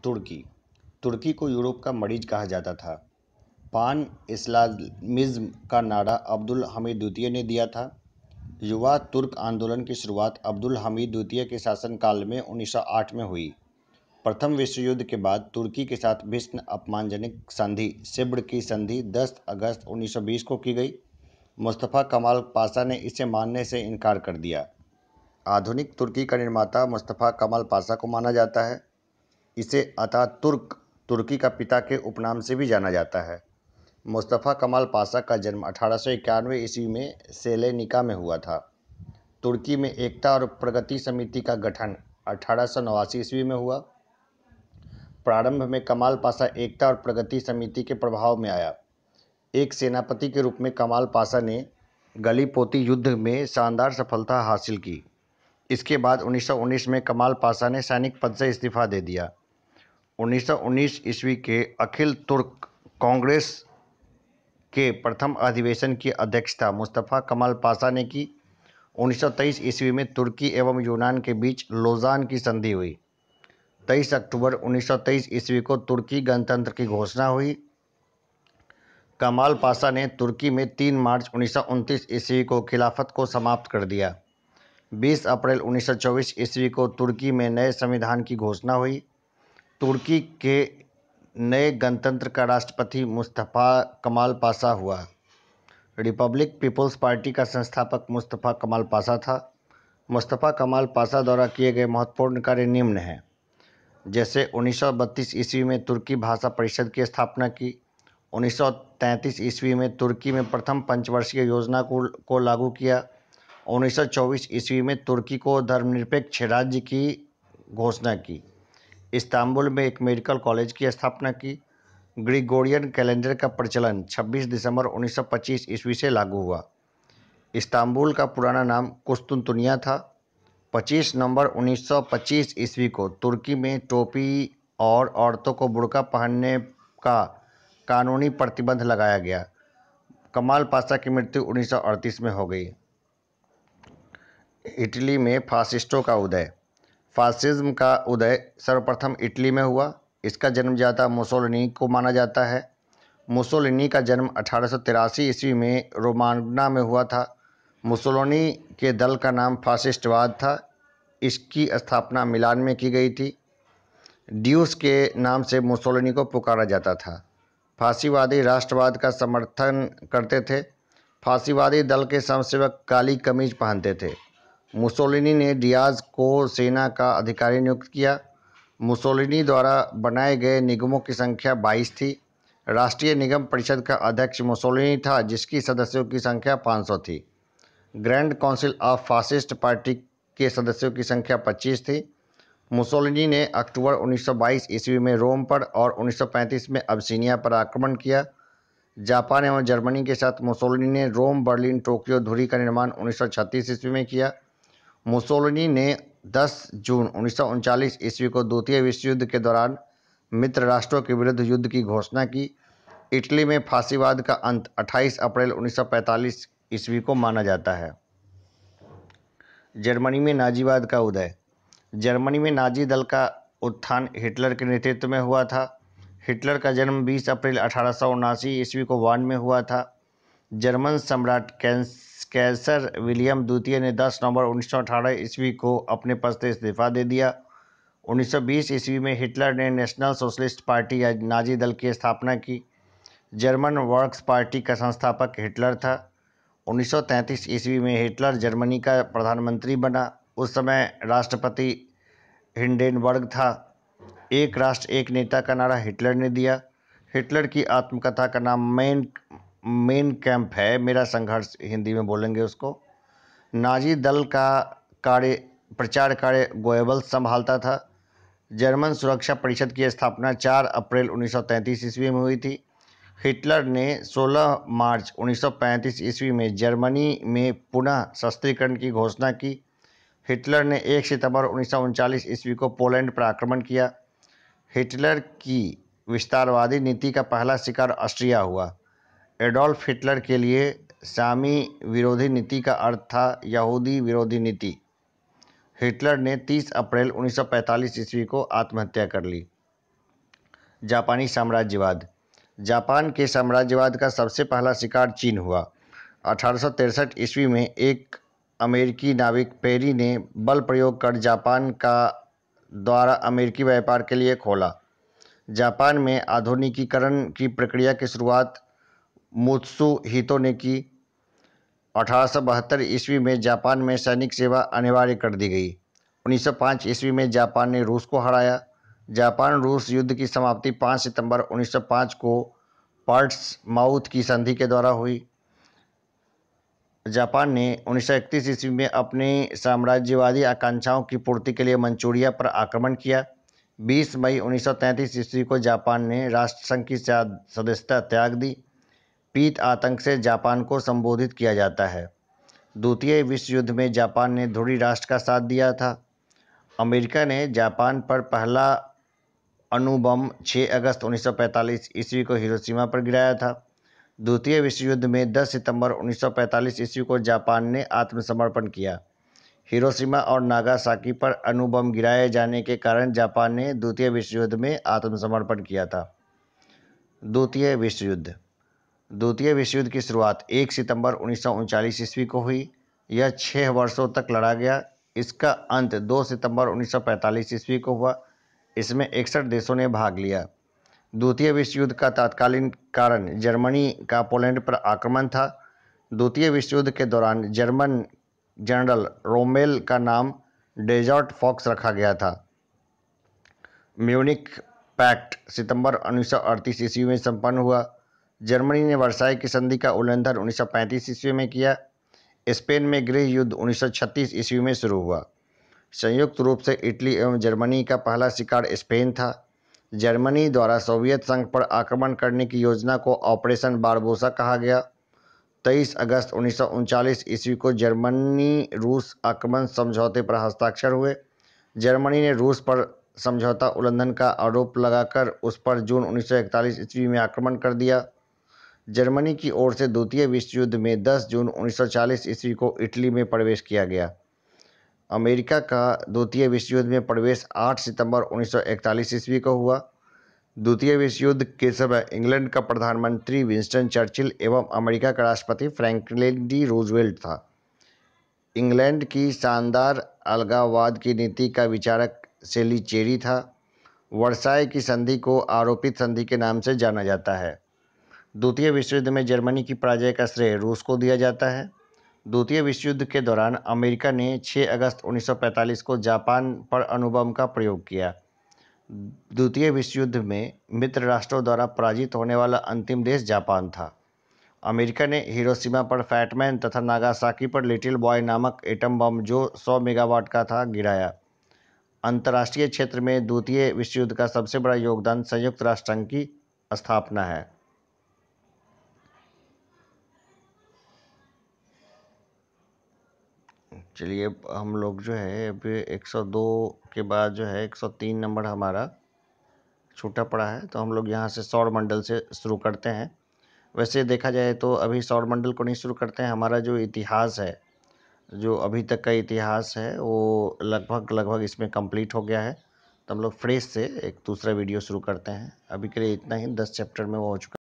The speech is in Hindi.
तुर्की तुर्की को यूरोप का मरीज कहा जाता था। पान इस्लामिज्म का नारा अब्दुल हमीद द्वितीय ने दिया था। युवा तुर्क आंदोलन की शुरुआत अब्दुल हमीद द्वितीय के शासनकाल में 1908 में हुई। प्रथम विश्व युद्ध के बाद तुर्की के साथ भीषण अपमानजनक संधि सिब्र की संधि 10 अगस्त 1920 को की गई। मुस्तफ़ा कमाल पाशा ने इसे मानने से इनकार कर दिया। आधुनिक तुर्की का निर्माता मुस्तफ़ा कमाल पाशा को माना जाता है। इसे अतातुर्क तुर्की का पिता के उपनाम से भी जाना जाता है। मुस्तफ़ा कमाल पाशा का जन्म 1891 ईस्वी में सेलेनिका में हुआ था। तुर्की में एकता और प्रगति समिति का गठन 1889 ईस्वी में हुआ। प्रारंभ में कमाल पाशा एकता और प्रगति समिति के प्रभाव में आया। एक सेनापति के रूप में कमाल पाशा ने गलीपोती युद्ध में शानदार सफलता हासिल की। इसके बाद 1919 में कमाल पाशा ने सैनिक पद से इस्तीफा दे दिया। 1919 ईस्वी के अखिल तुर्क कांग्रेस के प्रथम अधिवेशन की अध्यक्षता मुस्तफ़ा कमाल पाशा ने की। 1923 ईस्वी में तुर्की एवं यूनान के बीच लोजान की संधि हुई। 23 अक्टूबर 1923 ईस्वी को तुर्की गणतंत्र की घोषणा हुई। कमाल पाशा ने तुर्की में 3 मार्च 1929 ईस्वी को खिलाफत को समाप्त कर दिया। 20 अप्रैल 1924 ईस्वी को तुर्की में नए संविधान की घोषणा हुई। तुर्की के नए गणतंत्र का राष्ट्रपति मुस्तफ़ा कमाल पाशा हुआ। रिपब्लिक पीपल्स पार्टी का संस्थापक मुस्तफ़ा कमाल पाशा था। मुस्तफ़ा कमाल पाशा द्वारा किए गए महत्वपूर्ण कार्य निम्न हैं, जैसे 1932 ईस्वी में तुर्की भाषा परिषद की स्थापना की। 1933 ईस्वी में तुर्की में प्रथम पंचवर्षीय योजना को लागू किया। 1924 ईस्वी में तुर्की को धर्मनिरपेक्ष राज्य की घोषणा की। इस्तांबुल में एक मेडिकल कॉलेज की स्थापना की। ग्रिगोरियन कैलेंडर का प्रचलन 26 दिसंबर 1925 ईस्वी से लागू हुआ। इस्तांबुल का पुराना नाम कुस्तुनतुनिया था। 25 नवंबर 1925 ईस्वी को तुर्की में टोपी और औरतों को बुर्का पहनने का कानूनी प्रतिबंध लगाया गया। कमाल पाशा की मृत्यु 1938 में हो गई। इटली में फासिस्टों का उदय। फासिज्म का उदय सर्वप्रथम इटली में हुआ। इसका जन्मदाता मुसोलिनी को माना जाता है। मुसोलिनी का जन्म 1883 ईस्वी में रोमाना में हुआ था। मुसोलिनी के दल का नाम फासिस्टवाद था। इसकी स्थापना मिलान में की गई थी। ड्यूस के नाम से मुसोलिनी को पुकारा जाता था। फासीवादी राष्ट्रवाद का समर्थन करते थे। फासीवादी दल के स्वयंसेवक काली कमीज पहनते थे। मुसोलिनी ने डियाज को सेना का अधिकारी नियुक्त किया। मुसोलिनी द्वारा बनाए गए निगमों की संख्या 22 थी। राष्ट्रीय निगम परिषद का अध्यक्ष मुसोलिनी था, जिसकी सदस्यों की संख्या 500 थी। Grand council of fascist party के सदस्यों की संख्या 25 थी। मुसोलिनी ने अक्टूबर 1922 ईस्वी में रोम पर और 1935 में अबसीनिया पर आक्रमण किया। जापान एवं जर्मनी के साथ मुसोलिनी ने रोम, बर्लिन, टोक्यो धुरी का निर्माण 1936 ईस्वी में किया। मुसोलिनी ने 10 जून 1939 ईस्वी को द्वितीय विश्व युद्ध के दौरान मित्र राष्ट्रों के विरुद्ध युद्ध की घोषणा की। इटली में फासीवाद का अंत 28 अप्रैल 1945 ईस्वी को माना जाता है। जर्मनी में नाजीवाद का उदय। जर्मनी में नाजी दल का उत्थान हिटलर के नेतृत्व में हुआ था। हिटलर का जन्म 20 अप्रैल 1879 ईस्वी को वार्न में हुआ था। जर्मन सम्राट कैसर विलियम द्वितीय ने 10 नवंबर 1918 ईस्वी को अपने पद से इस्तीफा दे दिया। 1920 ईस्वी में हिटलर ने नेशनल सोशलिस्ट पार्टी या नाजी दल की स्थापना की। जर्मन वर्क्स पार्टी का संस्थापक हिटलर था। 1933 ईस्वी में हिटलर जर्मनी का प्रधानमंत्री बना। उस समय राष्ट्रपति हिंडेनबर्ग था। एक राष्ट्र एक नेता का नारा हिटलर ने दिया। हिटलर की आत्मकथा का नाम मेन कैंप है, मेरा संघर्ष हिंदी में बोलेंगे उसको। नाजी दल का प्रचार कार्य गोएबल्स संभालता था। जर्मन सुरक्षा परिषद की स्थापना 4 अप्रैल 1933 ईस्वी में हुई थी। हिटलर ने 16 मार्च 1935 ईस्वी में जर्मनी में पुनः शस्त्रीकरण की घोषणा की। हिटलर ने 1 सितंबर 1939 ईस्वी को पोलैंड पर आक्रमण किया। हिटलर की विस्तारवादी नीति का पहला शिकार ऑस्ट्रिया हुआ। एडोल्फ हिटलर के लिए सामी विरोधी नीति का अर्थ था यहूदी विरोधी नीति। हिटलर ने 30 अप्रैल 1945 ईस्वी को आत्महत्या कर ली। जापानी साम्राज्यवाद। जापान के साम्राज्यवाद का सबसे पहला शिकार चीन हुआ। 1863 ईस्वी में एक अमेरिकी नाविक पेरी ने बल प्रयोग कर जापान का द्वारा अमेरिकी व्यापार के लिए खोला। जापान में आधुनिकीकरण की प्रक्रिया की शुरुआत मुत्सुहितो ने की। 1872 ईस्वी में जापान में सैनिक सेवा अनिवार्य कर दी गई। 1905 ईस्वी में जापान ने रूस को हराया। जापान रूस युद्ध की समाप्ति 5 सितंबर 1905 को पोर्ट्समाउथ की संधि के द्वारा हुई। जापान ने 1931 ईस्वी में अपनी साम्राज्यवादी आकांक्षाओं की पूर्ति के लिए मंचूरिया पर आक्रमण किया। 20 मई 1933 ईस्वी को जापान ने राष्ट्रसंघ की सदस्यता त्याग दी। पीत आतंक से जापान को संबोधित किया जाता है। द्वितीय विश्व युद्ध में जापान ने ध्रुवीय राष्ट्र का साथ दिया था। अमेरिका ने जापान पर पहला अणुबम 6 अगस्त 1945 ईस्वी को हिरोशिमा पर गिराया था। द्वितीय विश्व युद्ध में 10 सितंबर 1945 ईस्वी को जापान ने आत्मसमर्पण किया। हिरोशिमा और नागासाकी पर अणुबम गिराए जाने के कारण जापान ने द्वितीय विश्व युद्ध में आत्मसमर्पण किया था। द्वितीय विश्व युद्ध। द्वितीय विश्व युद्ध की शुरुआत 1 सितंबर 1939 ईस्वी को हुई। यह 6 वर्षों तक लड़ा गया। इसका अंत 2 सितंबर 1945 ईस्वी को हुआ। इसमें 61 देशों ने भाग लिया। द्वितीय विश्व युद्ध का तत्कालीन कारण जर्मनी का पोलैंड पर आक्रमण था। द्वितीय विश्व युद्ध के दौरान जर्मन जनरल रोमेल का नाम डेजर्ट फॉक्स रखा गया था। म्यूनिख पैक्ट सितंबर 1938 ईस्वी में संपन्न हुआ। जर्मनी ने वर्साई की संधि का उल्लंघन 1935 ईस्वी में किया। स्पेन में गृह युद्ध 1936 ईस्वी में शुरू हुआ। संयुक्त रूप से इटली एवं जर्मनी का पहला शिकार स्पेन था। जर्मनी द्वारा सोवियत संघ पर आक्रमण करने की योजना को ऑपरेशन बारबोसा कहा गया। 23 अगस्त 1939 ईस्वी को जर्मनी रूस आक्रमण समझौते पर हस्ताक्षर हुए। जर्मनी ने रूस पर समझौता उल्लंघन का आरोप लगाकर उस पर जून 1941 ईस्वी में आक्रमण कर दिया। जर्मनी की ओर से द्वितीय विश्व युद्ध में 10 जून 1940 ईस्वी को इटली में प्रवेश किया गया। अमेरिका का द्वितीय विश्व युद्ध में प्रवेश 8 सितंबर 1941 ईस्वी को हुआ। द्वितीय विश्व युद्ध के समय इंग्लैंड का प्रधानमंत्री विंस्टन चर्चिल एवं अमेरिका का राष्ट्रपति फ्रैंकलिन डी रूजवेल्ट था। इंग्लैंड की शानदार अलगाववाद की नीति का विचारक सेलीचेरी था। वर्साई की संधि को आरोपित संधि के नाम से जाना जाता है। द्वितीय विश्व युद्ध में जर्मनी की पराजय का श्रेय रूस को दिया जाता है। द्वितीय विश्व युद्ध के दौरान अमेरिका ने 6 अगस्त 1945 को जापान पर अणुबम का प्रयोग किया। द्वितीय विश्व युद्ध में मित्र राष्ट्रों द्वारा पराजित होने वाला अंतिम देश जापान था। अमेरिका ने हिरोशिमा पर फैटमैन तथा नागासाकी पर लिटिल बॉय नामक एटम बम जो 100 मेगावाट का था गिराया। अंतर्राष्ट्रीय क्षेत्र में द्वितीय विश्व युद्ध का सबसे बड़ा योगदान संयुक्त राष्ट्र संघ की स्थापना है। चलिए हम लोग जो है अभी 102 के बाद जो है 103 नंबर हमारा छूटा पड़ा है, तो हम लोग यहाँ से सौरमंडल से शुरू करते हैं। वैसे देखा जाए तो अभी सौरमंडल को नहीं शुरू करते हैं। हमारा जो इतिहास है, जो अभी तक का इतिहास है, वो लगभग इसमें कंप्लीट हो गया है। तो हम लोग फ्रेश से एक दूसरा वीडियो शुरू करते हैं। अभी के लिए इतना ही। 10 चैप्टर में वो हो चुका।